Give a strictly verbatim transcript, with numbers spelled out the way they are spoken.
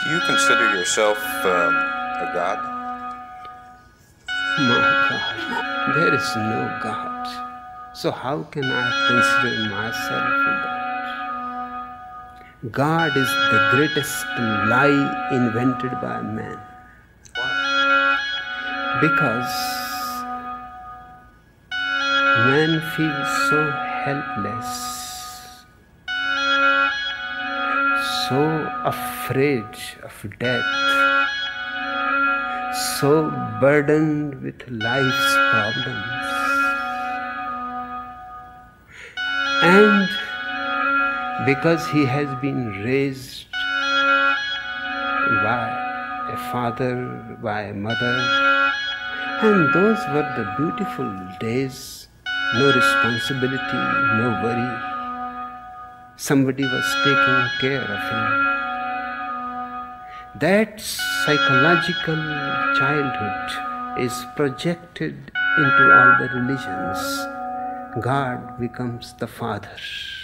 Do you consider yourself um, a god? My God, there is no God. So how can I consider myself a God? God is the greatest lie invented by man. Why? Because man feels so helpless, so afraid of death, so burdened with life's problems, and because he has been raised by a father, by a mother, and those were the beautiful days, no responsibility, no worry. Somebody was taking care of him. That psychological childhood is projected into all the religions. God becomes the father.